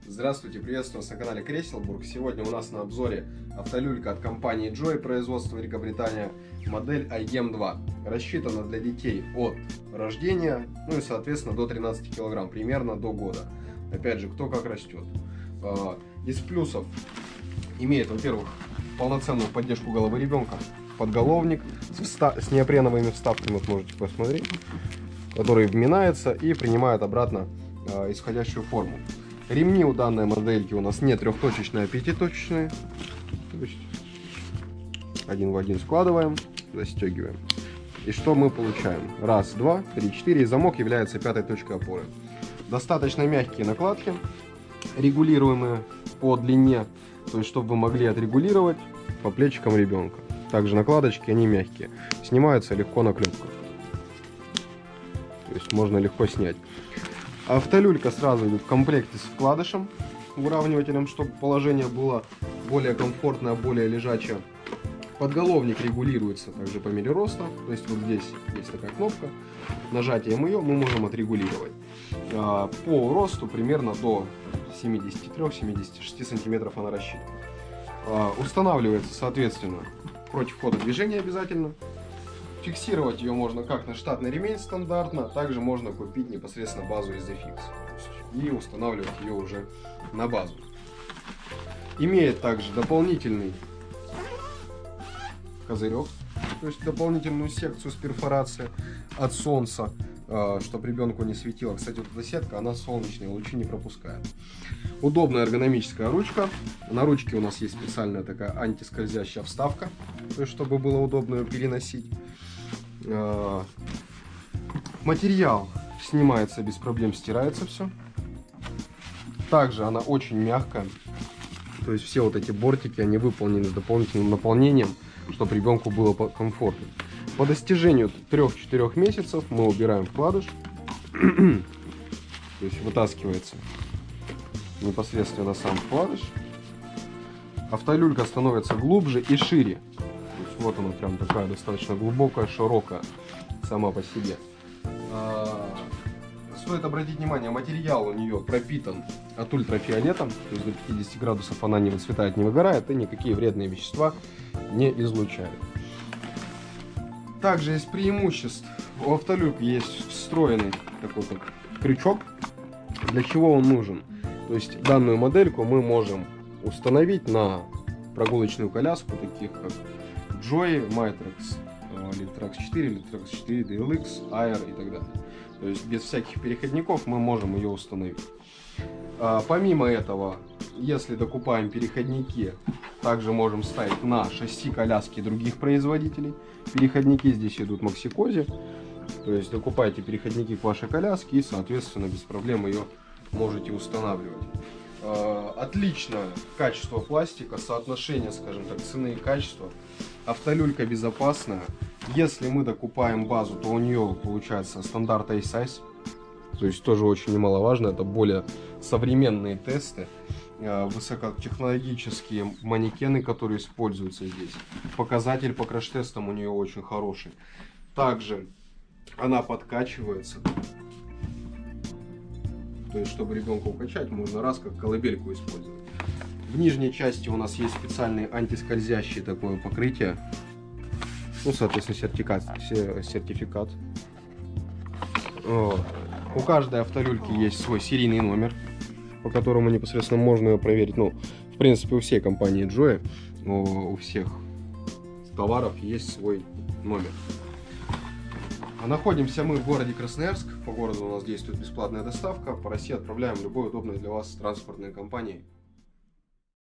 Здравствуйте, приветствую вас на канале Креселбург. Сегодня у нас на обзоре автолюлька от компании Joy, производство Великобритания, модель iGEM2. Рассчитана для детей от рождения, ну и соответственно до 13 килограмм, примерно до года. Опять же, кто как растет. Из плюсов имеет, во-первых, полноценную поддержку головы ребенка, подголовник с неопреновыми вставками, вот можете посмотреть, который вминается и принимает обратно исходящую форму. Ремни у данной модельки у нас не трехточечные, а пятиточечные. То есть один в один складываем, застегиваем. И что мы получаем? Раз, два, три, четыре. И замок является пятой точкой опоры. Достаточно мягкие накладки, регулируемые по длине, то есть чтобы вы могли отрегулировать по плечикам ребенка. Также накладочки, они мягкие, снимаются легко на клепках. То есть можно легко снять. Автолюлька сразу идет в комплекте с вкладышем, выравнивателем, чтобы положение было более комфортное, более лежачее. Подголовник регулируется также по мере роста, то есть вот здесь есть такая кнопка, нажатием ее мы можем отрегулировать. По росту примерно до 73-76 сантиметров она рассчитана. Устанавливается соответственно против хода движения обязательно. Фиксировать ее можно как на штатный ремень стандартно, также можно купить непосредственно базу из Isofix и устанавливать ее уже на базу. Имеет также дополнительный козырек, то есть дополнительную секцию с перфорацией от солнца, чтобы ребенку не светило. Кстати, вот эта сетка, она солнечные лучи не пропускает. Удобная эргономическая ручка. На ручке у нас есть специальная такая антискользящая вставка, то есть чтобы было удобно ее переносить. Материал снимается без проблем, стирается все. Также она очень мягкая, то есть все вот эти бортики, они выполнены с дополнительным наполнением, чтобы ребенку было комфортно. По достижению 3-4 месяцев мы убираем вкладыш, то есть вытаскивается непосредственно сам вкладыш. Автолюлька становится глубже и шире. Вот она прям такая достаточно глубокая, широкая сама по себе. Стоит обратить внимание, материал у нее пропитан от ультрафиолетом, то есть до 50 градусов она не выцветает, не выгорает и никакие вредные вещества не излучает. Также из преимуществ у автолюльки есть встроенный такой вот крючок. Для чего он нужен? То есть данную модельку мы можем установить на прогулочную коляску, таких как Joy, Matrix, Litrax 4, Litrax 4 DLX, Air и так далее. То есть без всяких переходников мы можем ее установить. Помимо этого, если докупаем переходники, также можем ставить на шасси коляски других производителей. Переходники здесь идут Maxi-Cosi. То есть докупайте переходники к вашей коляске и соответственно без проблем ее можете устанавливать. Отличное качество пластика, соотношение, скажем так, цены и качества. Автолюлька безопасная. Если мы докупаем базу, то у нее получается стандарт A-Size. То есть тоже очень немаловажно. Это более современные тесты, высокотехнологические манекены, которые используются здесь. Показатель по краш-тестам у нее очень хороший. Также она подкачивается. То есть, чтобы ребенка укачать, можно раз как колыбельку использовать. В нижней части у нас есть специальный антискользящее такое покрытие. Ну, соответственно, сертификат. У каждой автолюльки есть свой серийный номер, по которому непосредственно можно ее проверить. Ну, в принципе, у всей компании Joy, у всех товаров есть свой номер. Находимся мы в городе Красноярск. По городу у нас действует бесплатная доставка. По России отправляем любой удобной для вас транспортной компанией.